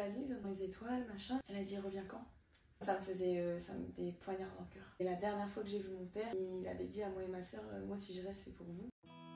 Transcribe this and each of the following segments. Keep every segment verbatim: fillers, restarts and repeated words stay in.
la lune, dans les étoiles, machin. Elle a dit reviens quand? Ça me faisait euh, ça me, des poignards dans le cœur. Et la dernière fois que j'ai vu mon père, il avait dit à moi et ma soeur, euh, moi si je reste c'est pour vous.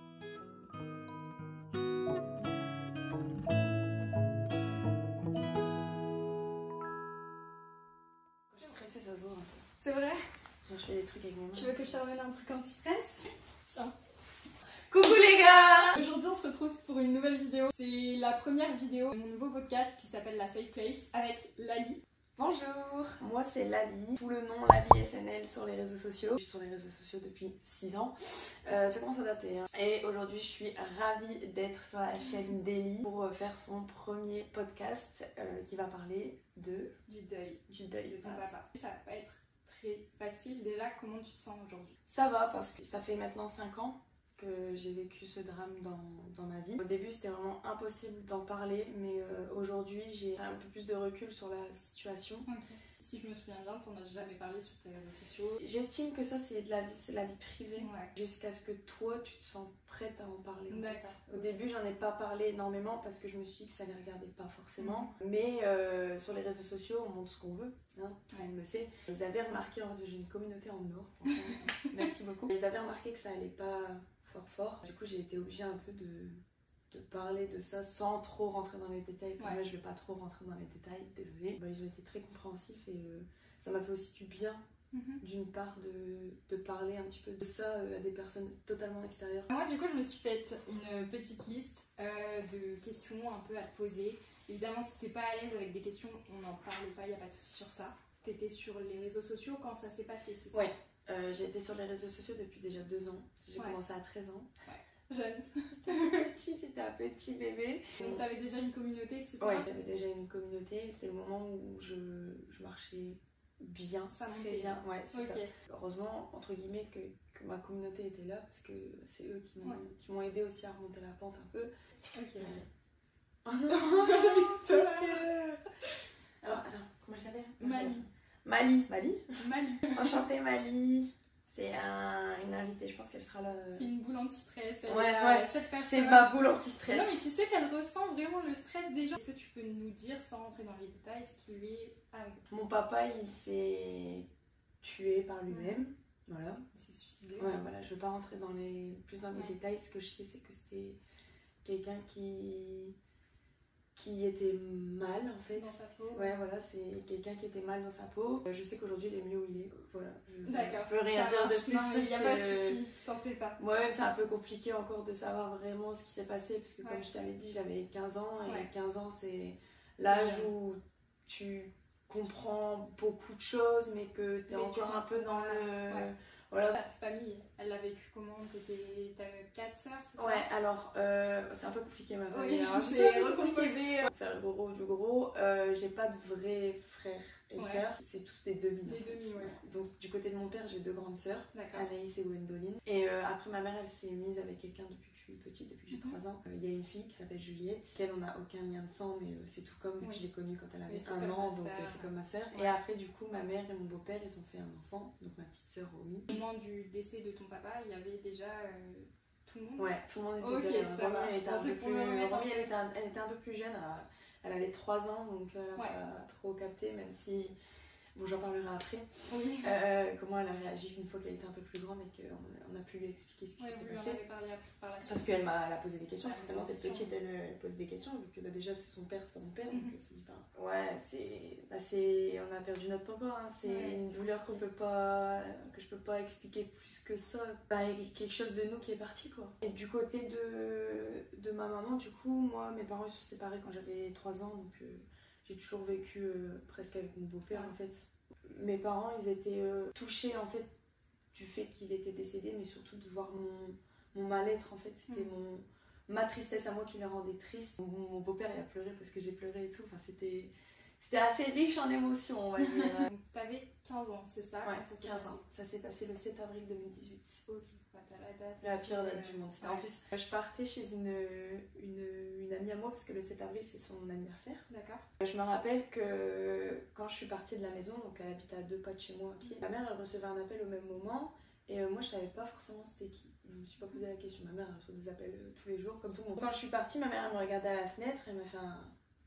Quand je suis stressée, ça se voit un peu. C'est vrai? Genre je fais des trucs avec mes mains. Tu veux que je te ramène un truc anti-stress? Tiens. Coucou les gars! Aujourd'hui on se retrouve pour une nouvelle vidéo. C'est la première vidéo de mon nouveau podcast qui s'appelle La Safe Place avec Lali. Bonjour, moi c'est Lali, sous le nom Lali S N L sur les réseaux sociaux. Je suis sur les réseaux sociaux depuis six ans, euh, ça commence à dater. Hein. Et aujourd'hui je suis ravie d'être sur la chaîne d'Eli pour faire son premier podcast euh, qui va parler de... Du deuil. Du deuil de ton papa. Ça va pas être très facile. Déjà, comment tu te sens aujourd'hui? Ça va parce que ça fait maintenant cinq ans que j'ai vécu ce drame dans, dans ma vie. Au début c'était vraiment impossible d'en parler, mais euh, aujourd'hui j'ai un peu plus de recul sur la situation. Okay. Si je me souviens bien, t'en as jamais parlé sur tes réseaux sociaux. J'estime que ça c'est de la vie, c'est la vie privée, ouais. Jusqu'à ce que toi tu te sens prête à en parler. D'accord. En fait. Au début j'en ai pas parlé énormément parce que je me suis dit que ça les regardait pas forcément. Mmh. Mais euh, sur les réseaux sociaux on montre ce qu'on veut, hein, tout le monde le sait. Ils avaient remarqué, j'ai une communauté en or, merci beaucoup. Ils avaient remarqué que ça allait pas fort fort. Du coup j'ai été obligée un peu de, de parler de ça sans trop rentrer dans les détails. Pour ouais. Moi je vais pas trop rentrer dans les détails, désolée. Bah, ils ont été très compréhensifs et euh, ça m'a fait aussi du bien. Mm-hmm. D'une part de, de parler un petit peu de ça euh, à des personnes totalement extérieures. Moi du coup je me suis faite une petite liste euh, de questions un peu à te poser. Évidemment si t'es pas à l'aise avec des questions on n'en parle pas, il n'y a pas de souci sur ça. T'étais sur les réseaux sociaux quand ça s'est passé, c'est ça? Ouais, euh, j'ai été sur les réseaux sociaux depuis déjà deux ans. J'ai ouais. commencé à treize ans. Ouais. Jeune. C'était un petit bébé. Donc t'avais déjà une communauté, et cetera. Ouais, j'avais déjà une communauté. C'était le moment où je, je marchais bien, ça très bien. Ouais, c'est okay. ça. Heureusement, entre guillemets, que, que ma communauté était là parce que c'est eux qui m'ont ouais. qui m'ont aidé aussi à remonter la pente un peu. Ok. Euh... Oh non, j'ai eu peur. Alors, attends, comment elle s'appelle? Mali. Mali. Mali Mali. Enchantée Mali. C'est un, une invitée, je pense qu'elle sera là. C'est une boule anti-stress. Ouais, ouais. C'est ma boule anti-stress. Non, mais tu sais qu'elle ressent vraiment le stress des gens. Est-ce que tu peux nous dire, sans rentrer dans les détails, ce qui lui est arrivé? Mon papa, il s'est tué par lui-même. Mmh. Voilà. Il s'est suicidé. Ouais, ouais, voilà. Je ne veux pas rentrer dans les, plus dans les ouais. détails. Ce que je sais, c'est que c'était quelqu'un qui. qui était mal en fait. Dans sa peau. Ouais, voilà, c'est quelqu'un qui était mal dans sa peau. Je sais qu'aujourd'hui il est mieux où il est. Voilà. D'accord. Je peux rien ça dire marche. de plus. Non, mais il n'y a que... pas de soucis, t'en fais pas. Moi-même, c'est un peu compliqué encore de savoir vraiment ce qui s'est passé. Parce que, ouais. comme je t'avais dit, j'avais quinze ans. Et ouais. quinze ans, c'est l'âge ouais. où tu comprends beaucoup de choses, mais que tu es encore un peu dans le. Ouais. Voilà. Ta famille, elle l'a vécu comment? T'as quatre sœurs, c'est ça? Ouais, alors euh, c'est un peu compliqué ma famille. Oui, hein. C'est recomposé. Faire gros du gros. Euh, j'ai pas de vrais frères et ouais. sœurs. C'est tous des demi. Des demi, ouais. Donc du côté de mon père, j'ai deux grandes sœurs, Anaïs et Gwendoline. Et euh, après ma mère, elle s'est mise avec quelqu'un depuis que je suis petite, depuis que j'ai trois ans. Il euh, y a une fille qui s'appelle Juliette. Elle, on n'a aucun lien de sang, mais euh, c'est tout comme oui. que je l'ai connue quand elle avait un an, donc euh, c'est comme ma sœur. Ouais. Et après, du coup, ma mère et mon beau-père, ils ont fait un enfant, donc ma petite sœur Romy. Au moment du décès de ton papa, il y avait déjà euh, tout le monde? Ouais, tout le monde était okay, déjà là. Romy, elle était un peu plus, Romy, elle était un, elle était un peu plus jeune, elle, elle avait trois ans, donc elle n'a ouais. pas trop capté, même si... Bon, j'en parlerai après. Oui. Euh, comment elle a réagi une fois qu'elle était un peu plus grande et qu'on on a pu lui expliquer ce qui ouais, s'était passé. Parlé par la suite. Parce qu'elle m'a posé des questions. Ouais, forcément, cette petite, elle, elle pose des questions. Vu que bah, déjà, c'est son père, c'est mon père. Mm-hmm. Donc, elle s'est dit, bah, ouais, c'est. Bah, on a perdu notre papa. Hein. C'est ouais, une douleur qu'on peut pas. que je peux pas expliquer plus que ça. Bah, il y a quelque chose de nous qui est parti, quoi. Et du côté de, de ma maman, du coup, moi, mes parents ils se sont séparés quand j'avais trois ans. Donc, euh, j'ai toujours vécu euh, presque avec mon beau-père, ouais. en fait. Mes parents, ils étaient euh, touchés en fait du fait qu'il était décédé, mais surtout de voir mon, mon mal-être en fait. C'était mmh. mon ma tristesse à moi qui les rendait tristes. Mon, mon beau-père, il a pleuré parce que j'ai pleuré et tout. Enfin, c'était c'était assez riche en émotions, on va dire. T'avais quinze ans, c'est ça? Ouais, ça quinze ans. Ça s'est passé le sept avril deux mille dix-huit. Ok, bah, t'as la date. La pire date du monde. Ouais. En plus, je partais chez une, une, une amie à moi parce que le sept avril, c'est son anniversaire. D'accord. Je me rappelle que quand je suis partie de la maison, donc elle habite à deux pas de chez moi à pied, ma mère, elle recevait un appel au même moment. Et euh, moi, je savais pas forcément c'était qui. Je me suis pas posé la question. Ma mère, elle reçoit des appels euh, tous les jours, comme tout le monde. Quand je suis partie, ma mère, elle me regardait à la fenêtre et elle m'a fait un...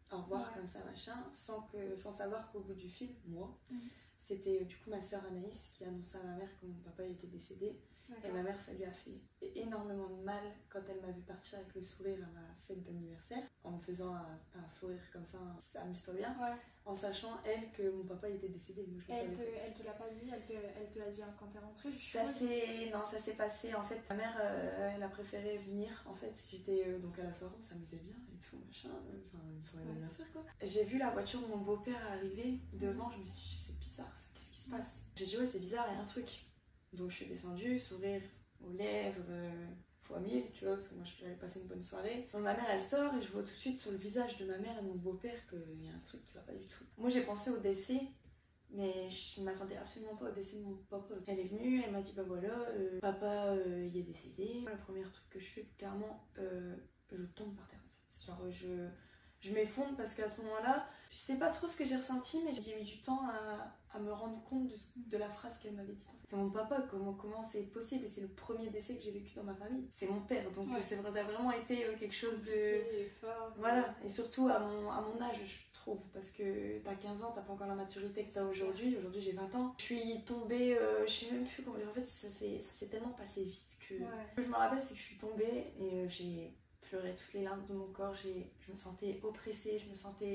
au revoir ouais. comme ça machin, sans, que, sans savoir qu'au bout du film, moi, mmh. c'était du coup ma soeur Anaïs qui annonçait à ma mère que mon papa était décédé. Et ma mère, ça lui a fait énormément de mal quand elle m'a vu partir avec le sourire à ma fête d'anniversaire, en me faisant un, un sourire comme ça, un, amuse-toi bien, ouais. en sachant elle que mon papa était décédé. Moi, je elle, te, elle te l'a pas dit, elle te, elle te l'a dit quand t'es rentrée? Ça c'est non, ça s'est passé en fait. Ma mère, euh, elle a préféré venir. En fait, j'étais euh, donc à la soirée, on s'amusait bien et tout machin, euh, enfin une soirée ouais. d'anniversaire quoi. J'ai vu la voiture de mon beau-père arriver devant, je me suis dit c'est bizarre, qu'est-ce qui se passe? J'ai dit ouais c'est bizarre, il y a un truc. Donc je suis descendue, sourire aux lèvres, euh, fois mille, tu vois, parce que moi j'avais passé une bonne soirée. Donc ma mère elle sort et je vois tout de suite sur le visage de ma mère et de mon beau-père qu'il y a un truc qui va pas du tout. Moi j'ai pensé au décès, mais je m'attendais absolument pas au décès de mon papa. Elle est venue, elle m'a dit bah voilà, euh, papa euh, il est décédé. Le premier truc que je fais, clairement, euh, je tombe par terre en fait. Genre je, je m'effondre parce qu'à ce moment-là, je sais pas trop ce que j'ai ressenti, mais j'ai mis du temps à, à me rendre compte de, de la phrase qu'elle m'avait dit. C'est mon papa, comment comment c'est possible? Et c'est le premier décès que j'ai vécu dans ma famille. C'est mon père, donc ouais. c'est vrai, ça a vraiment été quelque chose de... Et fort. Voilà, et surtout à mon, à mon âge, je trouve, parce que t'as quinze ans, t'as pas encore la maturité que t'as aujourd'hui. Aujourd'hui j'ai vingt ans. Je suis tombée, euh, je sais même plus comment dire, en fait ça s'est tellement passé vite que... Ouais. Ce que je me rappelle c'est que je suis tombée et euh, j'ai pleuré toutes les larmes de mon corps, je me sentais oppressée, je me sentais...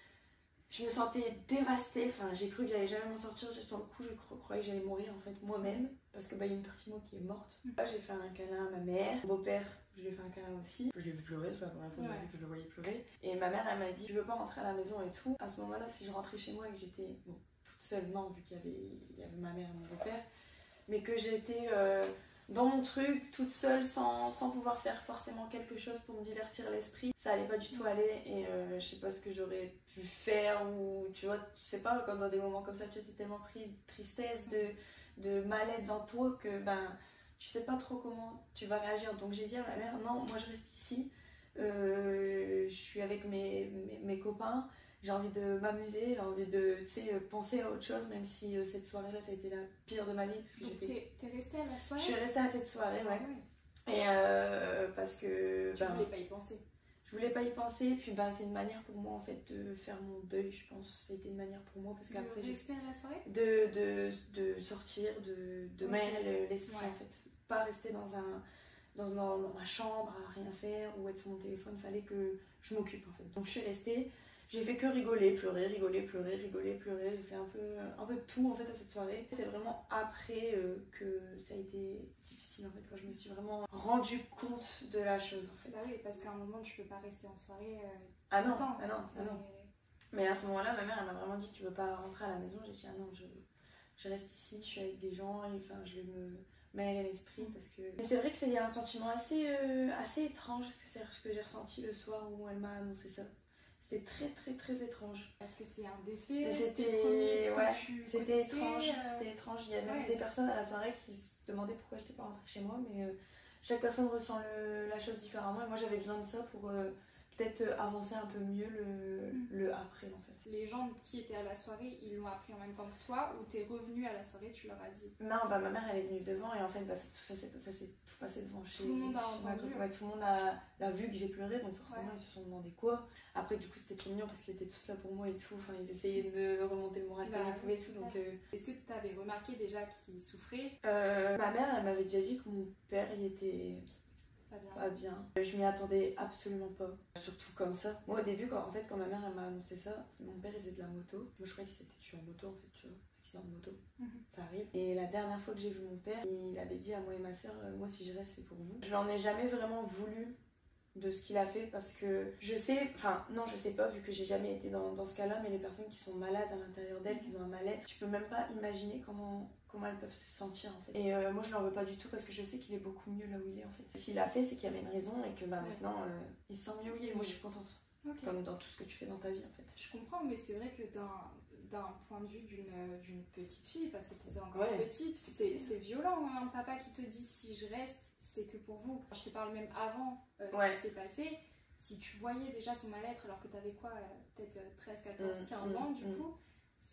Je me sentais dévastée, enfin j'ai cru que j'allais jamais m'en sortir, sur le coup je croyais que j'allais mourir en fait moi-même, parce que bah, y a une partie de moi qui est morte. Là j'ai fait un câlin à ma mère, mon beau-père, je lui ai fait un câlin aussi. Je l'ai vu pleurer, c'est la première fois ouais. que je le voyais pleurer. Et ma mère elle m'a dit, tu veux pas rentrer à la maison et tout. À ce moment-là, si je rentrais chez moi et que j'étais bon, toute seule, non, vu qu'il y avait, il y avait ma mère et mon beau-père, mais que j'étais... Euh, dans mon truc, toute seule, sans, sans pouvoir faire forcément quelque chose pour me divertir l'esprit, ça allait pas du tout aller et euh, je sais pas ce que j'aurais pu faire ou tu vois, tu sais pas, quand dans des moments comme ça tu es tellement pris de tristesse, de, de mal-être dans toi que ben tu sais pas trop comment tu vas réagir. Donc j'ai dit à ma mère, non, moi je reste ici, euh, je suis avec mes, mes, mes copains, j'ai envie de m'amuser, j'ai envie de penser à autre chose, même si euh, cette soirée-là, ça a été la pire de ma vie. Parce que j'ai fait... T'es restée à la soirée? Je suis restée à cette soirée, ouais. Ah ouais. Et euh, parce que... Tu ben, voulais pas y penser? Je voulais pas y penser, puis ben, c'est une manière pour moi, en fait, de faire mon deuil, je pense. C'était une manière pour moi, parce qu'après... De rester à la soirée? De, de, de sortir, de, de okay. m'aérer l'esprit, ouais. en fait. Pas rester dans un... Dans, dans, dans ma chambre à rien faire ou être sur mon téléphone, fallait que je m'occupe, en fait. Donc je suis restée... J'ai fait que rigoler, pleurer, rigoler, pleurer, rigoler, pleurer. J'ai fait un peu, un peu de tout en fait à cette soirée. C'est vraiment après euh, que ça a été difficile en fait, quand je me suis vraiment rendu compte de la chose en fait. Bah oui, parce qu'à un moment tu peux pas rester en soirée euh, ah, non, longtemps. Ah non, ah non. Mais à ce moment-là, ma mère elle m'a vraiment dit tu veux pas rentrer à la maison? J'ai dit ah non, je, je reste ici, je suis avec des gens et enfin je vais me m'aérer l'esprit parce que... Mais c'est vrai que c'est un sentiment assez, euh, assez étrange ce que j'ai ressenti le soir où elle m'a annoncé ça. C'était très très très étrange. Parce que c'est un décès, c'était ouais, c'était étrange, euh... c'était étrange. Il y a même ouais. des personnes à la soirée qui se demandaient pourquoi je n'étais pas rentrée chez moi, mais euh, chaque personne ressent le, la chose différemment et moi j'avais besoin de ça pour euh, peut-être avancer un peu mieux le, mm. le après en fait. Les gens qui étaient à la soirée, ils l'ont appris en même temps que toi ou t'es revenue à la soirée, tu leur as dit? Non, bah ma mère elle est venue devant et en fait bah, tout ça s'est tout passé devant chez tout le monde a entendu. Ouais, tout le monde a, a vu que j'ai pleuré donc forcément ouais. ils se sont demandé quoi. Après du coup c'était trop mignon parce qu'ils étaient tous là pour moi et tout, enfin ils essayaient de me remonter le moral bah, comme ils pouvaient et tout donc... Euh... Est-ce que tu avais remarqué déjà qu'ils souffraient? euh, Ma mère elle m'avait déjà dit que mon père il était... Pas bien. Pas bien. Je m'y attendais absolument pas. Surtout comme ça. Moi au début, quand, en fait, quand ma mère elle m'a annoncé ça, mon père il faisait de la moto. Moi je croyais qu'il s'était tué en moto en fait, tu vois. Accident de moto. Mm-hmm. Ça arrive. Et la dernière fois que j'ai vu mon père, il avait dit à moi et ma soeur, euh, moi si je reste c'est pour vous. Je n'en ai jamais vraiment voulu de ce qu'il a fait parce que je sais, enfin non je sais pas vu que j'ai jamais été dans, dans ce cas là, mais les personnes qui sont malades à l'intérieur d'elles, qui ont un mal-être, tu peux même pas imaginer comment, comment elles peuvent se sentir en fait. Et euh, moi je l'en veux pas du tout parce que je sais qu'il est beaucoup mieux là où il est en fait. S'il a fait c'est qu'il y avait une raison et que bah ouais. maintenant euh, il se sent mieux où il est, moi je suis contente. Okay. Comme dans tout ce que tu fais dans ta vie en fait. Je comprends, mais c'est vrai que d'un d'un point de vue d'une petite fille, parce que tu étais encore ouais. petite, c'est violent, hein, un papa qui te dit si je reste, c'est que pour vous. Je te parle même avant euh, ce ouais. qui s'est passé, si tu voyais déjà son mal-être alors que tu avais quoi, peut-être treize, quatorze, quinze ans du mmh. coup,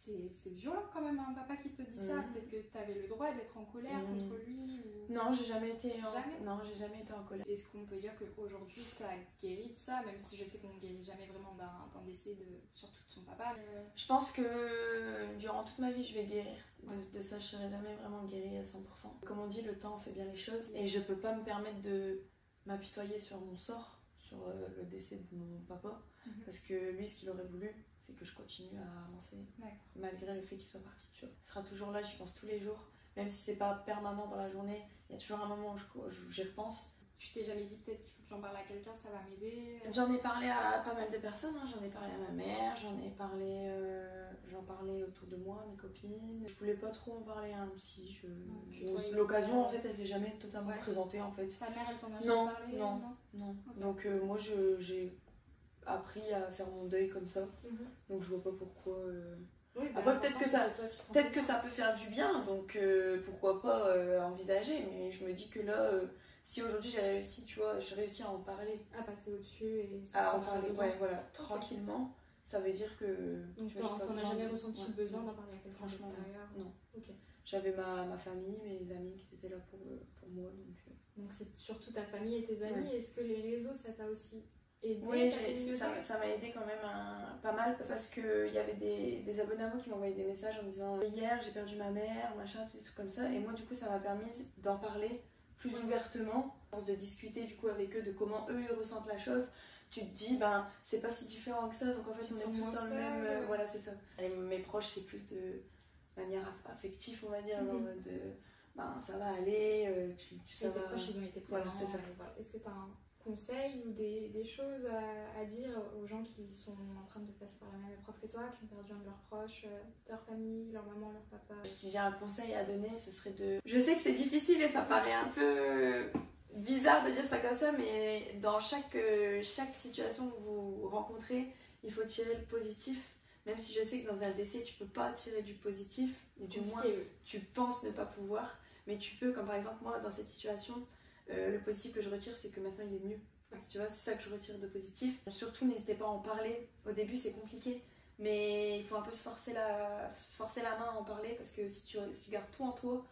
c'est violent quand même, un papa qui te dit mmh. ça. Peut-être que tu avais le droit d'être en colère mmh. contre lui ou... Non, j'ai jamais été en... Jamais Non, j'ai jamais été en colère. Est-ce qu'on peut dire qu'aujourd'hui tu as guéri de ça, même si je sais qu'on ne guérit jamais vraiment d'un décès, de, surtout de son papa mais... Je pense que durant toute ma vie je vais guérir. De, de ça, je serai jamais vraiment guérie à cent pour cent. Comme on dit, le temps fait bien les choses et je peux pas me permettre de m'apitoyer sur mon sort, sur euh, le décès de mon papa, mmh. parce que lui, ce qu'il aurait voulu, c'est que je continue à avancer, malgré le fait qu'il soit parti, tu vois. Il sera toujours là, j'y pense tous les jours, même si c'est pas permanent dans la journée, il y a toujours un moment où j'y repense. Tu t'es jamais dit peut-être qu'il faut que j'en parle à quelqu'un, ça va m'aider? J'en ai parlé à pas mal de personnes, hein. J'en ai parlé à ma mère, j'en ai parlé, euh, j'en parlais autour de moi, mes copines. Je voulais pas trop en parler à un psy. Je... Mmh, l'occasion, en fait, elle s'est jamais totalement ouais. présentée, en fait. Ta mère, elle t'en a jamais non, parlé? Non, non, non. Okay. Donc euh, moi, j'ai appris à faire mon deuil comme ça. Mmh. Donc je vois pas pourquoi... Euh... Oui, bah, après peut-être que, ça, peut que ça peut faire du bien, donc euh, pourquoi pas euh, envisager, mais je me dis que là, euh, si aujourd'hui j'ai réussi, tu vois, j'ai réussi à en parler. À passer au-dessus et... À en parler, ouais, voilà, okay. tranquillement, ça veut dire que... Donc t'en as jamais ressenti le besoin d'en parler à quelqu'un d'extérieur? Non. Okay. J'avais ma, ma famille, mes amis qui étaient là pour, pour moi, donc... Euh... Donc c'est surtout ta famille et tes amis, ouais. Est-ce que les réseaux, ça t'a aussi... Aidé, oui, ça m'a aidé quand même un, pas mal parce qu'il y avait des, des abonnés à moi qui m'envoyaient des messages en me disant hier j'ai perdu ma mère, machin, des trucs comme ça. Et moi du coup ça m'a permis d'en parler plus ouvertement, de discuter du coup avec eux de comment eux ils ressentent la chose. Tu te dis ben c'est pas si différent que ça, donc en fait on est tous dans le même... Euh, voilà c'est ça. Et mes proches c'est plus de manière affective on va dire, mm-hmm. de ben ça va aller, euh, tu, tu sais. Et tes proches ils ont été présents. Voilà, c'est ça. Voilà. Est-ce que tu as un conseils ou des, des choses à, à dire aux gens qui sont en train de passer par la même épreuve que toi, qui ont perdu un de leurs proches, leur famille, leur maman, leur papa? Si j'ai un conseil à donner, ce serait de... Je sais que c'est difficile et ça paraît un peu bizarre de dire ça comme ça, mais dans chaque, chaque situation que vous rencontrez, il faut tirer le positif. Même si je sais que dans un décès, tu peux pas tirer du positif, ou du moins oui. tu penses ne pas pouvoir, mais tu peux, comme par exemple moi, dans cette situation, Euh, le positif que je retire, c'est que maintenant il est mieux. Ouais. Tu vois, c'est ça que je retire de positif. Surtout, n'hésitez pas à en parler. Au début, c'est compliqué, mais il faut un peu se forcer la, se forcer la main à en parler parce que si tu, si tu gardes tout en toi,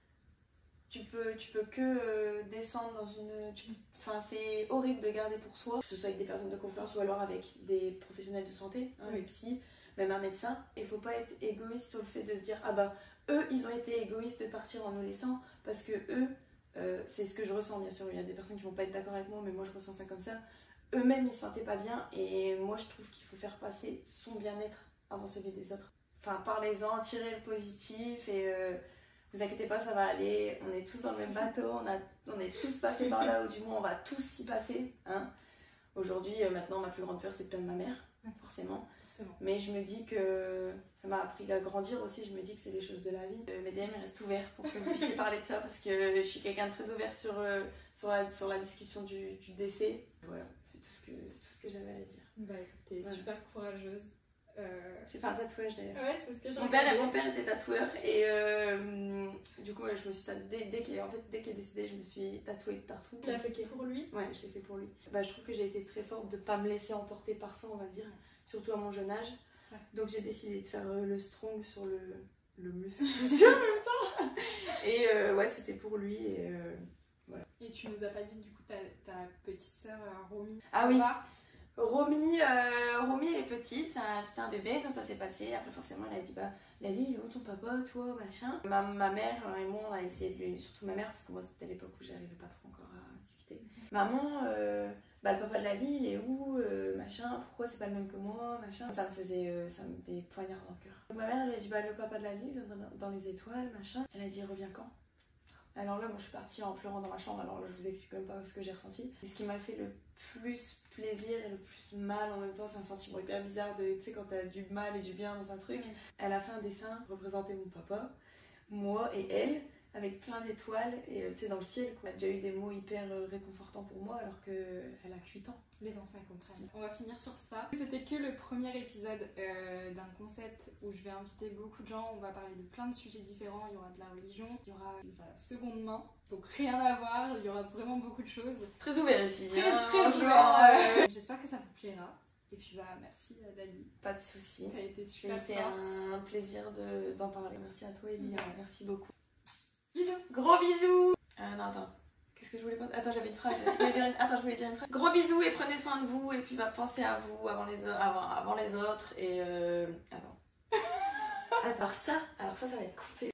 tu peux, tu peux que euh, descendre dans une... Enfin, c'est horrible de garder pour soi, que ce soit avec des personnes de confiance ou alors avec des professionnels de santé, hein, oui. les psys, même un médecin. Il faut pas être égoïste sur le fait de se dire ah bah eux, ils ont été égoïstes de partir en nous laissant parce que eux. Euh, c'est ce que je ressens, bien sûr. Il y a des personnes qui vont pas être d'accord avec moi, mais moi je ressens ça comme ça. Eux-mêmes ils se sentaient pas bien, et moi je trouve qu'il faut faire passer son bien-être avant celui des autres. Enfin, parlez-en, tirez le positif, et euh, vous inquiétez pas, ça va aller. On est tous dans le même bateau, on, a, on est tous passés par là, ou du moins on va tous s'y passer. Hein. Aujourd'hui, euh, maintenant, ma plus grande peur c'est de perdre ma mère, forcément. Mais je me dis que ça m'a appris à grandir aussi, je me dis que c'est les choses de la vie. Euh, mes D M restent ouverts pour que vous puissiez parler de ça parce que je suis quelqu'un de très ouvert sur, euh, sur, la, sur la discussion du, du décès. Voilà, c'est tout ce que, tout ce que j'avais à dire. Bah t'es voilà. Super courageuse. Euh... J'ai fait un tatouage d'ailleurs. Ouais, c'est ce que j'ai mon père, mon père était tatoueur et euh, du coup ouais, je me suis tatouée, dès, dès qu'il en fait, dès qu'il est décédé, je me suis tatouée de partout. Tu l'as fait pour lui? Ouais, je l'ai fait pour lui. Bah, je trouve que j'ai été très forte de ne pas me laisser emporter par ça, on va dire. Surtout à mon jeune âge. Ouais. Donc j'ai décidé de faire euh, le strong sur le, le muscle aussi en même temps. Et euh, ouais, c'était pour lui. Et, euh, voilà. Et tu nous as pas dit du coup ta, ta petite sœur Romy? Ah oui, va Romy, euh, Romy elle est petite, c'était un bébé quand ça s'est passé. Après forcément elle a dit bah Lali, il est où ton papa, toi, machin. Ma, ma mère et moi on a essayé de lui, surtout ma mère parce que moi c'était l'époque où j'arrivais pas trop encore à discuter. Maman, euh, bah le papa de Lali il est où, euh, machin, pourquoi c'est pas le même que moi, machin. Ça me faisait, euh, ça me des poignards dans le cœur. Donc ma mère elle a dit bah le papa de Lali dans, dans les étoiles, machin. Elle a dit reviens quand? Alors là, moi je suis partie en pleurant dans ma chambre, alors là je vous explique même pas ce que j'ai ressenti. Et ce qui m'a fait le plus plaisir et le plus mal en même temps, c'est un sentiment hyper bizarre de, tu sais, quand t'as du mal et du bien dans un truc. Mmh. Elle a fait un dessin pour représenter mon papa, moi et elle, avec plein d'étoiles, et tu sais, dans le ciel, quoi. Elle a déjà eu des mots hyper réconfortants pour moi, alors qu'elle a que huit ans. Les enfants ils comprennent. On va finir sur ça. C'était que le premier épisode euh, d'un concept où je vais inviter beaucoup de gens. On va parler de plein de sujets différents. Il y aura de la religion, il y aura de la seconde main, donc rien à voir. Il y aura vraiment beaucoup de choses. Très ouvert ici. Très, hein, très ouvert. Euh... J'espère que ça vous plaira. Et puis bah merci Dali. Pas de soucis. T'as été super C'était forte. un plaisir de, d'en parler. Merci à toi Elie, mmh. Merci beaucoup. Bisous. Gros bisous. Euh, non attends, qu'est-ce que je voulais pas... Attends, j'avais une phrase. Je voulais dire une... Attends, je voulais dire une phrase. Gros bisous et prenez soin de vous et puis bah, pensez à vous avant les, avant, avant les autres et euh... Attends. Alors ça, alors ça, ça va être coupé.